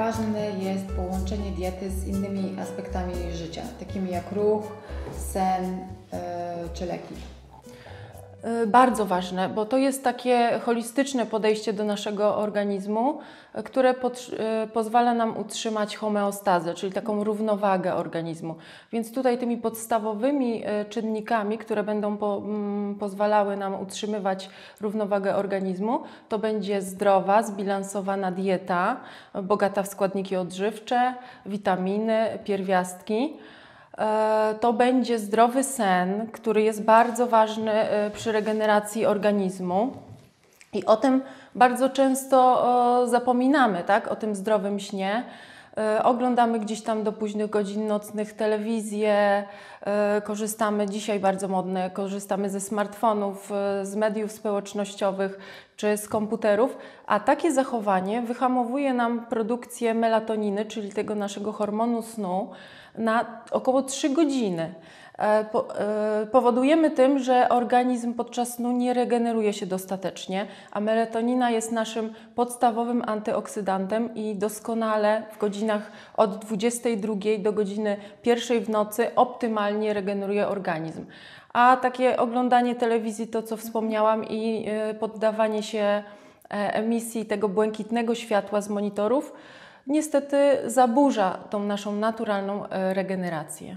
ważne jest połączenie diety z innymi aspektami życia, takimi jak ruch, sen czy leki? Bardzo ważne, bo to jest takie holistyczne podejście do naszego organizmu, które pozwala nam utrzymać homeostazę, czyli taką równowagę organizmu. Więc tutaj tymi podstawowymi czynnikami, które będą pozwalały nam utrzymywać równowagę organizmu, to będzie zdrowa, zbilansowana dieta, bogata w składniki odżywcze, witaminy, pierwiastki. To będzie zdrowy sen, który jest bardzo ważny przy regeneracji organizmu i o tym bardzo często zapominamy, tak? O tym zdrowym śnie. Oglądamy gdzieś tam do późnych godzin nocnych telewizję, korzystamy, dzisiaj bardzo modne, korzystamy ze smartfonów, z mediów społecznościowych czy z komputerów, a takie zachowanie wyhamowuje nam produkcję melatoniny, czyli tego naszego hormonu snu, na około 3 godziny. Powodujemy tym, że organizm podczas snu nie regeneruje się dostatecznie, a melatonina jest naszym podstawowym antyoksydantem i doskonale w godzinach od 22 do godziny 1 w nocy optymalnie regeneruje organizm. A takie oglądanie telewizji, to co wspomniałam, i poddawanie się emisji tego błękitnego światła z monitorów niestety zaburza tą naszą naturalną regenerację.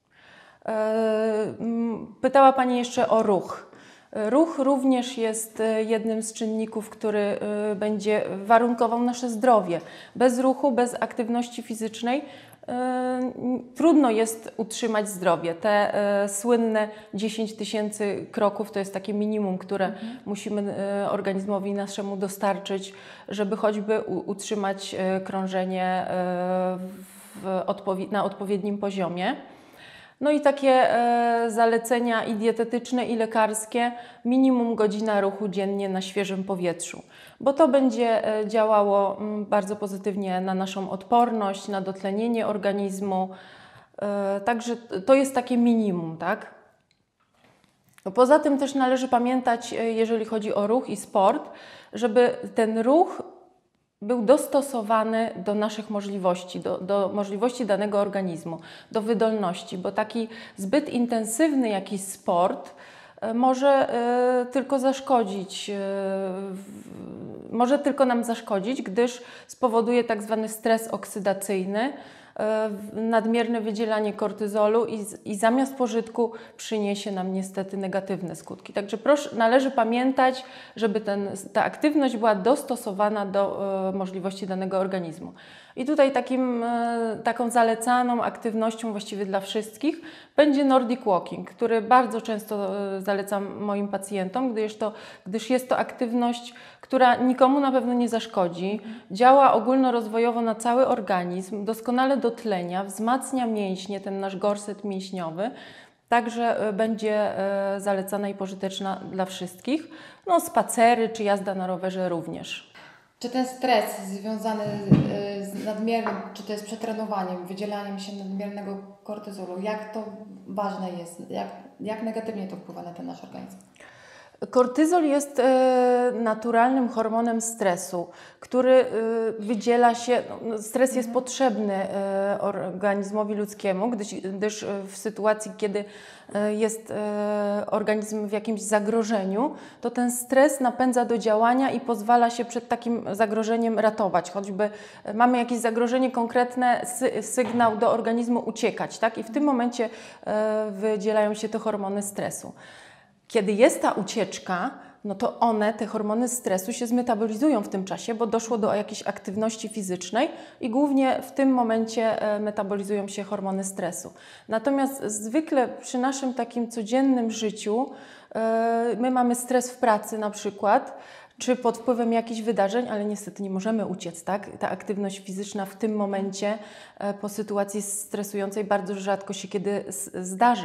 Pytała Pani jeszcze o ruch. Ruch również jest jednym z czynników, który będzie warunkował nasze zdrowie. Bez ruchu, bez aktywności fizycznej trudno jest utrzymać zdrowie. Te słynne 10 000 kroków to jest takie minimum, które musimy organizmowi naszemu dostarczyć, żeby choćby utrzymać krążenie na odpowiednim poziomie. No i takie zalecenia i dietetyczne, i lekarskie, minimum godzina ruchu dziennie na świeżym powietrzu, bo to będzie działało bardzo pozytywnie na naszą odporność, na dotlenienie organizmu, także to jest takie minimum, tak? No poza tym też należy pamiętać, jeżeli chodzi o ruch i sport, żeby ten ruch był dostosowany do naszych możliwości, do możliwości danego organizmu, do wydolności, bo taki zbyt intensywny jakiś sport może tylko zaszkodzić, może tylko nam zaszkodzić, gdyż spowoduje tak zwany stres oksydacyjny, nadmierne wydzielanie kortyzolu i zamiast pożytku przyniesie nam niestety negatywne skutki. Także należy pamiętać, żeby ta aktywność była dostosowana do możliwości danego organizmu. I tutaj taką zalecaną aktywnością właściwie dla wszystkich będzie Nordic Walking, który bardzo często zalecam moim pacjentom, gdyż jest to aktywność, która nikomu na pewno nie zaszkodzi, działa ogólnorozwojowo na cały organizm, doskonale dotlenia, wzmacnia mięśnie, ten nasz gorset mięśniowy, także będzie zalecana i pożyteczna dla wszystkich. No, spacery czy jazda na rowerze również. Czy ten stres związany z nadmiernym, czy to jest przetrenowaniem, wydzielaniem się nadmiernego kortyzolu, jak to ważne jest, jak negatywnie to wpływa na ten nasz organizm? Kortyzol jest naturalnym hormonem stresu, który wydziela się, stres jest potrzebny organizmowi ludzkiemu, gdyż w sytuacji, kiedy jest organizm w jakimś zagrożeniu, to ten stres napędza do działania i pozwala się przed takim zagrożeniem ratować. Choćby mamy jakieś zagrożenie konkretne, sygnał do organizmu uciekać, tak? I w tym momencie wydzielają się te hormony stresu. Kiedy jest ta ucieczka, no to te hormony stresu się zmetabolizują w tym czasie, bo doszło do jakiejś aktywności fizycznej i głównie w tym momencie metabolizują się hormony stresu. Natomiast zwykle przy naszym takim codziennym życiu my mamy stres w pracy na przykład, czy pod wpływem jakichś wydarzeń, ale niestety nie możemy uciec, tak? Ta aktywność fizyczna w tym momencie po sytuacji stresującej bardzo rzadko się kiedy zdarza.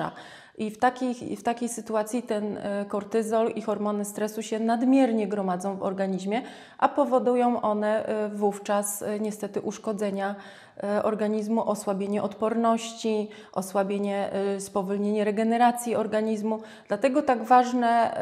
I w takiej sytuacji ten kortyzol i hormony stresu się nadmiernie gromadzą w organizmie, a powodują one wówczas niestety uszkodzenia organizmu, osłabienie odporności, spowolnienie regeneracji organizmu. Dlatego tak ważne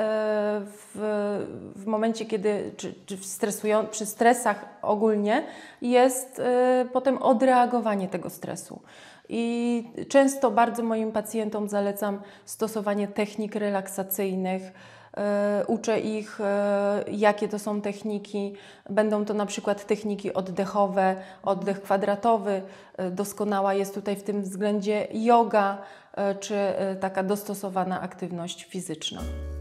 w momencie, kiedy przy stresach ogólnie jest potem odreagowanie tego stresu. I często bardzo moim pacjentom zalecam stosowanie technik relaksacyjnych. Uczę ich, jakie to są techniki. Będą to na przykład techniki oddechowe, oddech kwadratowy. Doskonała jest tutaj w tym względzie joga, czy taka dostosowana aktywność fizyczna.